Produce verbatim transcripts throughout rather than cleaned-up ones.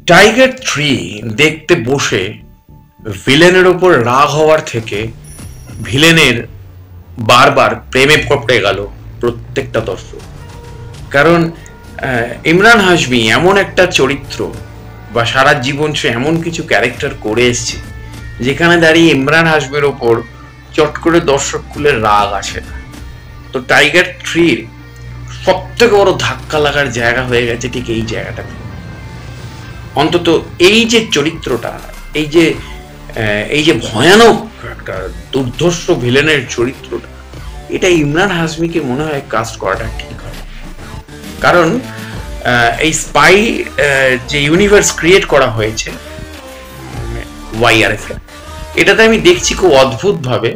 Tiger three দেখতে বসে ভিলেনের ওপর রাগ হওয়ার থেকে ভিলেনের বারবার প্রেমে পড়ে গেল প্রত্যেকটা দর্শক। কারণ ইমরান হাশমি এমন একটা চরিত্র বা সারা জীবন সে এমন কিছু ক্যারেক্টার করে এসছে যেখানে দাঁড়িয়ে ইমরান হাশমির ওপর চট করে দর্শক কুলের রাগ আসে না। তো টাইগার থ্রির সব থেকে বড় ধাক্কা লাগার জায়গা হয়ে গেছে ঠিক এই জায়গাটাতে। অন্তত এই যে চরিত্রটা, এই যে এই যে ভয়ানক একটা দুর্ধর্ষ ভিলেনের চরিত্রটা, এটা ইমরান হাশমিকে মনে হয় কাস্ট করাটা ঠিক হয়। কারণ এই স্পাই যে ইউনিভার্স ক্রিয়েট করা হয়েছে ওয়াইআরএফ, এটাতে আমি দেখছি খুব অদ্ভুত ভাবে,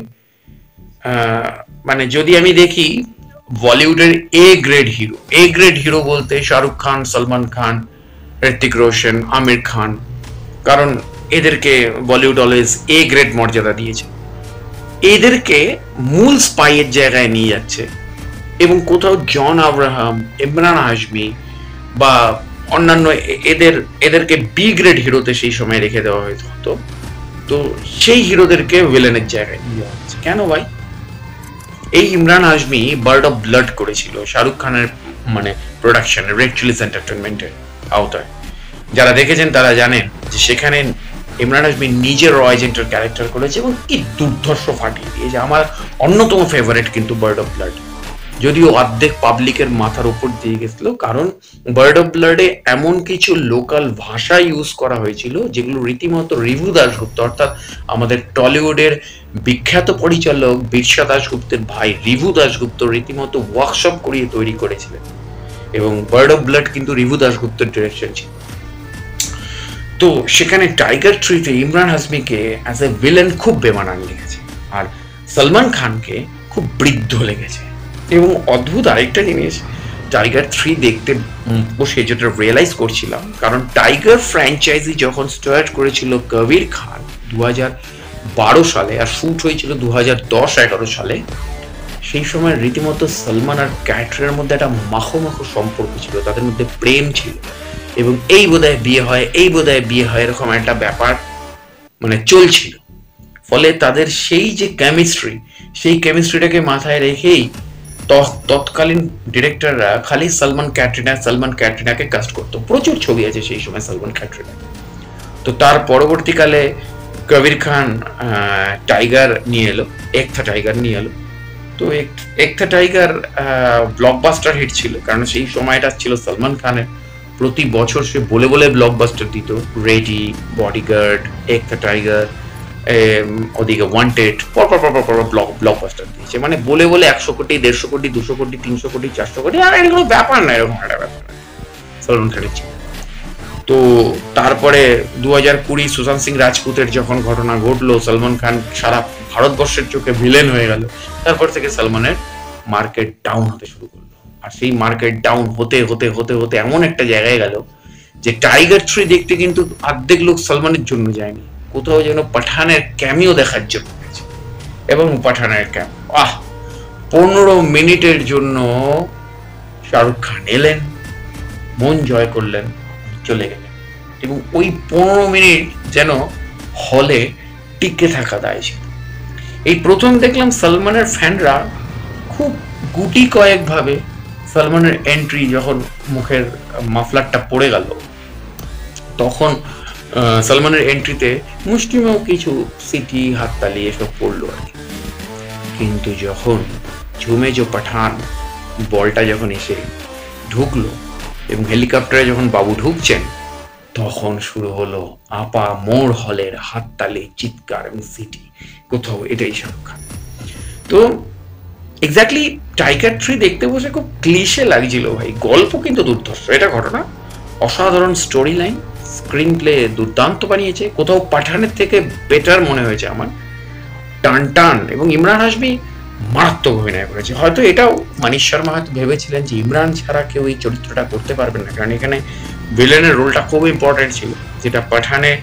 মানে যদি আমি দেখি বলিউডের A grade hero, A grade hero বলতে শাহরুখ খান, সালমান খান, হৃতিক রোশন, আমির খান, কারণ এদেরকে বলিউড অলওয়েজ এ গ্রেড মর্যাদা দিয়েছে। এদেরকে মূল স্পাইয়ের জায়গায় নিয়ে যাচ্ছে এবং কোথাও জন আব্রাহাম, ইমরান হাশমি বা অন্যান্য এদের এদেরকে বি গ্রেড হিরোতে সেই সময় রেখে দেওয়া হতো। তো সেই হিরোদেরকে ভিলেনের জায়গায় নিয়ে যাওয়া হচ্ছে কেন ভাই? এই Imran Hashmi Bard of Blood করেছিল শাহরুখ খানের মানে প্রোডাকশনে, রেড চিলিজ এন্টারটেনমেন্টের আওতায়। যারা দেখেছেন তারা জানেন যে সেখানে ইমরান হাশমি নিজের র এজেন্টের ক্যারেক্টার করেছে এবং কি দুর্ধর্ষ ফাটিয়ে দিয়েছে। আমার অন্যতম ফেভারিট কিন্তু বার্ড অফ ব্লাড, যদিও অর্ধেক পাবলিকের মাথার উপর দিয়ে গেছিল, কারণ বার্ড অফ ব্লাডে এমন কিছু লোকাল ভাষা ইউজ করা হয়েছিল যেগুলো রীতিমতো রিভু দাশগুপ্ত, অর্থাৎ আমাদের টলিউডের বিখ্যাত পরিচালক বিরসা দাশগুপ্তের ভাই রিভু দাশগুপ্ত রীতিমতো ওয়ার্কশপ করিয়ে তৈরি করেছিলেন এবং বার্ড অফ ব্লাড কিন্তু রিভু দাশগুপ্তের ডিরেকশন ছিল। তো সেখানে টাইগার থ্রিতে ইমরান হাশমিকে অ্যাজ এ ভিলেন খুব বেমানান লেগেছে আর সলমান খানকে খুব বৃদ্ধ লেগেছে। এবং অদ্ভুত আরেকটা জিনিস, টাইগার থ্রি দেখতে বসে যেটা রিয়েলাইজ করছিলাম, কারণ টাইগার ফ্র্যাঞ্চাইজি যখন স্টার্ট করেছিল কবির খান দু হাজার বারো সালে আর শুট হয়েছিল দু হাজার দশ এগারো সালে, সেই সময় রীতিমতো সলমান আর ক্যাটরিনার মধ্যে একটা মাখো মাখো সম্পর্ক ছিল, তাদের মধ্যে প্রেম ছিল এবং এই বোধহয় বিয়ে হয় এই বোধহয় বিয়ে হয় এরকম একটা ব্যাপার মানে চলছিল। ফলে তাদের সেই যে কেমিস্ট্রি, সেই কেমিস্ট্রিটাকে মাথায় রেখেই তৎকালীন ডিরেক্টররা খালি সলমান ক্যাটরিনা সলমান ক্যাটরিনাকে কাস্ট করতো। প্রচুর ছবি আছে সেই সময় সলমান ক্যাটরিনা। তো তার পরবর্তীকালে কবির খান টাইগার নিয়ে এলো, একথা টাইগার নিয়ে এলো। তো একথা টাইগার ব্লকবাস্টার হিট ছিল, কারণ সেই সময়টা ছিল সলমান খানের, প্রতি বছর সে বলে বলে ব্লকবাস্টার দিত, রেডি, বডিগার্ড, একথা টাইগার, ওদিকে ওয়ান্টেড, পরপর পরপর পরপর ব্লক ব্লকবাস্টার দিয়েছে, মানে বলে বলে একশো কোটি, দেড়শো কোটি, দুশো কোটি, তিনশো কোটি, চারশো কোটি, আর এগুলো ব্যাপার না, এরকম একটা ব্যাপার সলমান খানের ছিল। তো তারপরে দু হাজার কুড়ি সুশান্ত সিং রাজপুতের যখন ঘটনা ঘটলো, সলমান খান সারা ভারতবর্ষের চোখে ভিলেন হয়ে গেল, তারপর থেকে সলমানের মার্কেট ডাউন হতে শুরু করলো। আর সেই মার্কেট ডাউন হতে হতে হতে হতে এমন একটা জায়গায় গেল যে টাইগার থ্রি দেখতে কিন্তু অর্ধেক লোক সলমানের জন্য যায়নি, কোথাও যেন পাঠানের ক্যামিও দেখার জন্য গেছে। এবং পাঠানের ক্যামিও, আহ পনেরো মিনিটের জন্য শাহরুখ খান এলেন, মন জয় করলেন, চলে গেলেন, এবং ওই পনেরো মিনিট যেন হলে টিকে থাকা দায় ছিল। এই প্রথম দেখলাম সলমানের ফ্যানরা খুব গুটি কয়েক ভাবে সলমানের এন্ট্রি, যখন মুখের মাফলারটা পড়ে গেল তখন সলমানের এন্ট্রিতে মুষ্টিমেয় কিছু সিটি, হাততালি এসব পড়লো আর কি। কিন্তু যখন ঝুমে যে পাঠান বলটা যখন এসে ঢুকলো এবং হেলিকপ্টারে যখন বাবু ঢুকছেন, তখন শুরু হলো আপা মোড় হলের হাততালি, চিৎকার এবং সিটি, কোথাও এটাই শাহরুখ খান। তো এক্স্যাক্টলি টাইগার থ্রি দেখতে বসে খুব ক্লিশে লাগছিল ভাই, গল্প কিন্তু দুর্ধর্ষ, এটা ঘটনা অসাধারণ, স্টোরি লাইন, স্ক্রিন প্লে দুর্দান্ত বানিয়েছে, কোথাও পাঠানের থেকে বেটার মনে হয়েছে আমার, টান টান। এবং ইমরান হাশমি মারাত্মক অভিনয় করেছে। হয়তো এটাও মানিশ শর্মা হয়তো ভেবেছিলেন যে ইমরান ছাড়া কেউ এই চরিত্রটা করতে পারবেন না, কারণ এখানে ভিলেনের রোলটা খুব ইম্পর্টেন্ট ছিল, যেটা পাঠানে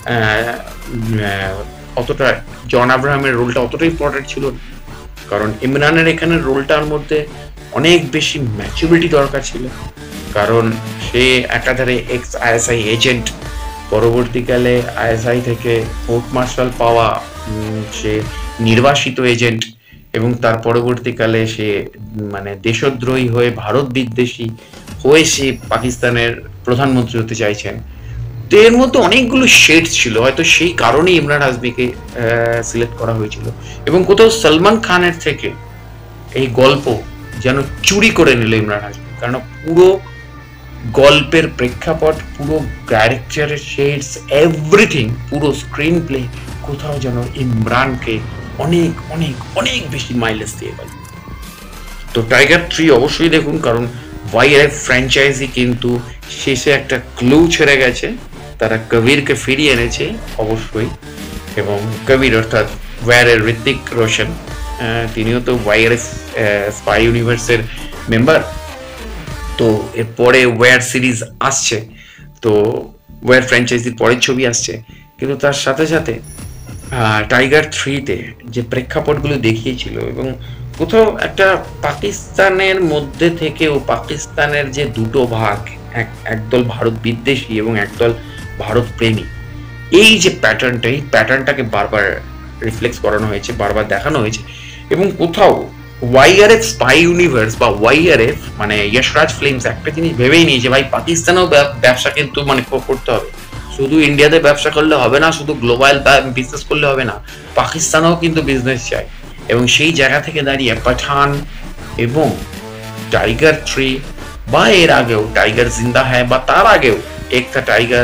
অতটা জন আব্রাহামের রোলটা অতটা ইম্পর্টেন্ট ছিল, কারণ ইমরানের এখানে রোলটার মধ্যে অনেক বেশি ম্যাচুরিটি দরকার ছিল, কারণ সে একাধারে এক্স আইএসআই এজেন্ট পরবর্তীকালে আইএসআই থেকে কোর্ট মার্শাল পাওয়া সে নির্বাসিত এজেন্ট, এবং তার পরবর্তীকালে সে মানে দেশদ্রোহী হয়ে ভারত বিদ্বেষী হয়ে সে পাকিস্তানের প্রধানমন্ত্রী হতে চাইছেন। তো এর মধ্যে অনেকগুলো শেডস ছিল, হয়তো সেই কারণেই ইমরান হাসমিকে সিলেক্ট করা হয়েছিল। এবং কোথাও সালমান খানের থেকে এই গল্প যেন চুরি করে নিল ইমরান হাসমি, কারণ পুরো গল্পের প্রেক্ষাপট, পুরো ক্যারেক্টারের শেডস, এভরিথিং, পুরো স্ক্রিন প্লে কোথাও যেন ইমরানকে অনেক অনেক অনেক বেশি মাইলেজ দিয়ে গেল। তো টাইগার থ্রি অবশ্যই দেখুন, কারণ ওয়াইআরএফ ফ্র্যাঞ্চাইজি কিন্তু শেষে একটা ক্লু ছেড়ে গেছে, তারা কবিরকে ফিরিয়ে এনেছে অবশ্যই। এবং কবির অর্থাৎ ওয়ারের হৃতিক রোশন, তিনিও তো ওয়াইআরএফ স্পাই ইউনিভার্সের মেম্বার। তো এরপরে ওয়ার সিরিজ আসছে, তো ওয়ার ফ্র্যাঞ্চাইজির পরের ছবি আসছে, কিন্তু তার সাথে সাথে টাইগার থ্রিতে যে প্রেক্ষাপটগুলো দেখিয়েছিল, এবং কোথাও একটা পাকিস্তানের মধ্যে থেকেও পাকিস্তানের যে দুটো ভাগ, এক একদল ভারত বিদ্বেষী এবং একদল ভারত প্রেমী, এই যে প্যাটার্নটা, এই প্যাটার্নটাকে বারবার রিফ্লেক্স করানো হয়েছে, বারবার দেখানো হয়েছে। এবং কোথাও ওয়াইআরএফ স্পাই ইউনিভার্স বা ওয়াইআরএফ মানে যশরাজ ফিল্মস একটা জিনিস ভেবেই নিয়েছে, ভাই পাকিস্তানেও ব্যবসা কিন্তু মানে করতে হবে, শুধু ইন্ডিয়াতে ব্যবসা করলে হবে না, শুধু গ্লোবাল বিজনেস করলে হবে না, পাকিস্তানেও কিন্তু বিজনেস চাই। এবং সেই জায়গা থেকে দাঁড়িয়ে পাঠান এবং টাইগার থ্রি বা এর আগেও টাইগার জিন্দা হ্যায় বা তার আগেও একটা টাইগার,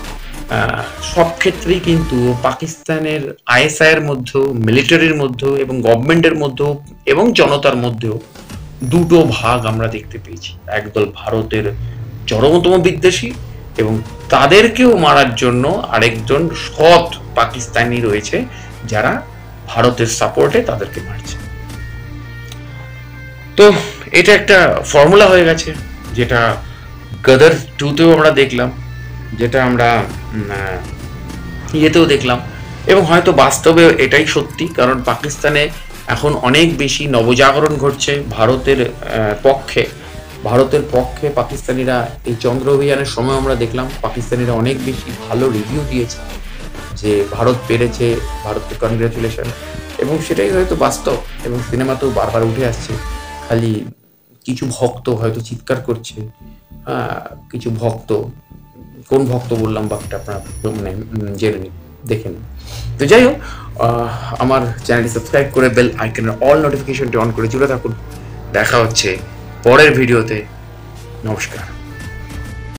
সব ক্ষেত্রেই কিন্তু পাকিস্তানের আইএসআই এর মধ্যেও, মিলিটারির মধ্যেও এবং গভর্নমেন্টের মধ্যেও এবং জনতার মধ্যেও দুটো ভাগ আমরা দেখতে পেয়েছি। একদল ভারতের চরমতম বিদ্বেষী এবং তাদেরকেও মারার জন্য আরেকজন সৎ পাকিস্তানি রয়েছে যারা ভারতের সাপোর্টে তাদেরকে মারছে। তো এটা একটা ফর্মুলা হয়ে গেছে, যেটা গদর টুতেও আমরা দেখলাম, যেটা আমরা ইয়েতেও দেখলাম, এবং হয়তো বাস্তবে এটাই সত্যি, কারণ পাকিস্তানে এখন অনেক বেশি নবজাগরণ ঘটছে ভারতের পক্ষে। ভারতের পক্ষে পাকিস্তানিরা এই চন্দ্র অভিযানের সময় আমরা দেখলাম পাকিস্তানিরা অনেক বেশি ভালো রিভিউ দিয়েছে যে ভারত পেরেছে, ভারতকে কনগ্রাচুলেশন, এবং সেটাই হয়তো বাস্তব। এবং সিনেমাতেও বারবার উঠে আসছে, খালি কিছু ভক্ত হয়তো চিৎকার করছে, কিছু ভক্ত, কোন ভক্ত বললাম বাকিটা আপনারা মানে জেনে নিন, দেখে নিন। তো যাই হোক, আমার চ্যানেলটি সাবস্ক্রাইব করে বেল আইকনের অল নোটিফিকেশনটি অন করে জুড়ে থাকুন। দেখা হচ্ছে পরের ভিডিওতে। নমস্কার।